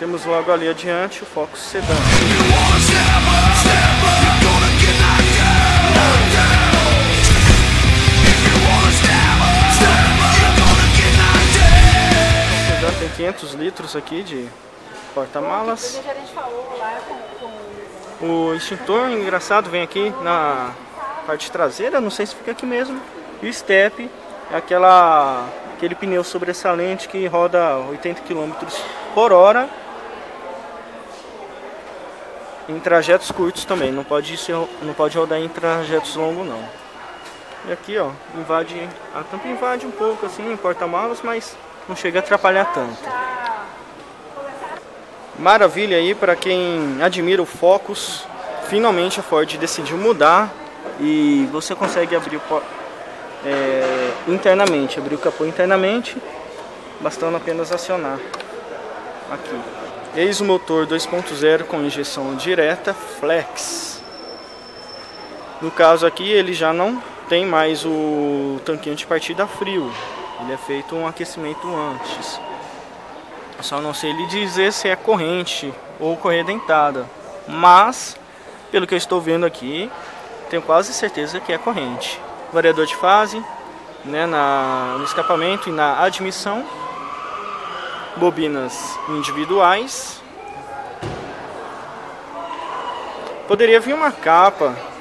Temos logo ali adiante o Focus Sedan. Tem 500 litros aqui de porta-malas. O extintor, engraçado, vem aqui na parte traseira, não sei se fica aqui mesmo. E o step é aquele pneu sobressalente que roda 80 km por hora em trajetos curtos também. Não pode rodar em trajetos longos não. E aqui, ó, a tampa invade um pouco assim em porta-malas, mas não chega a atrapalhar tanto. Maravilha aí para quem admira o Focus. Finalmente a Ford decidiu mudar e você consegue abrir internamente, abrir o capô internamente, bastando apenas acionar aqui. Eis o motor 2.0 com injeção direta Flex. No caso aqui ele já não tem mais o tanquinho de partida frio. Ele é feito um aquecimento antes. Só não sei lhe dizer se é corrente ou correia dentada. Mas, pelo que eu estou vendo aqui, tenho quase certeza que é corrente. Variador de fase, né, no escapamento e na admissão. Bobinas individuais. Poderia vir uma capa